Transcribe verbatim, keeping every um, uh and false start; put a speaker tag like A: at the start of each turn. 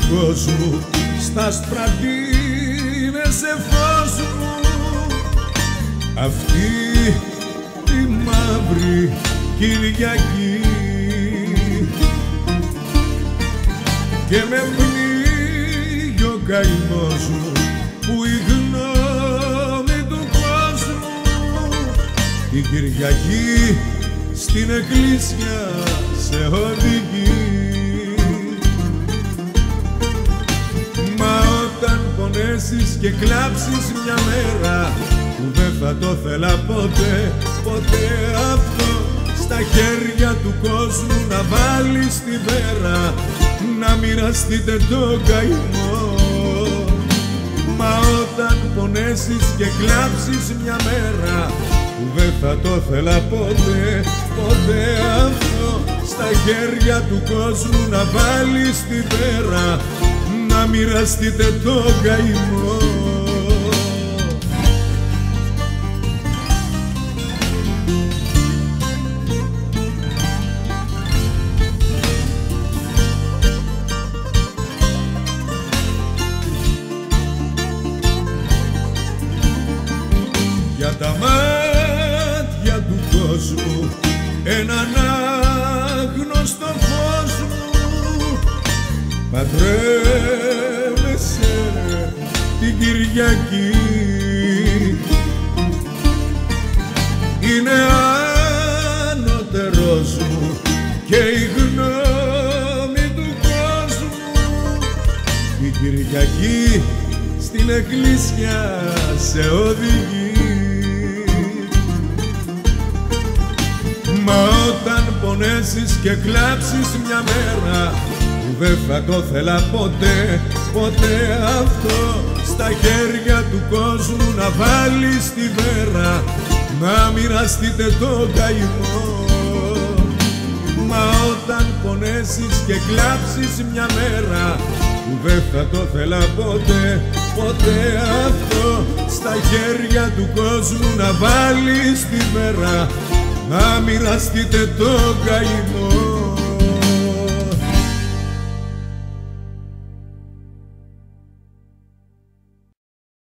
A: κόσμου στα σπρατίνες σε φως μου. Αυτή τη μαύρη Κυριακή και με πνίγει ο καημός μου που η γνώμη του κόσμου την Κυριακή στην εκκλησιά σε οδηγεί. Μα όταν πονέσεις και κλάψεις μια μέρα που δεν θα το θέλα ποτέ, ποτέ αυτό στα χέρια του κόσμου να βάλεις τη βέρα, να μοιραστείτε το καημό. Μα όταν πονέσεις και κλάψεις μια μέρα που δεν θα το θέλα ποτέ, ποτέ αυτό στα χέρια του κόσμου να βάλεις τη βέρα, να μοιραστείτε το καημό. Για τα μάτια του κόσμου έναν άγνωστο φως μου παντρεύεσαι την Κυριακή. Είναι ανώτερος μου και η γνώμη του κόσμου η Κυριακή στην εκκλησιά σε οδηγεί. Μα όταν πονέσεις και κλάψεις μια μέρα που δεν θα το θέλα ποτέ, ποτέ αυτό στα χέρια του κόσμου να βάλεις τη βέρα, να μοιραστείτε το καημό. Μα όταν πονέσεις και κλάψεις μια μέρα που δεν θα το θέλα ποτέ, ποτέ αυτό στα χέρια του κόσμου να βάλεις τη βέρα, να μοιραστείτε το καημό.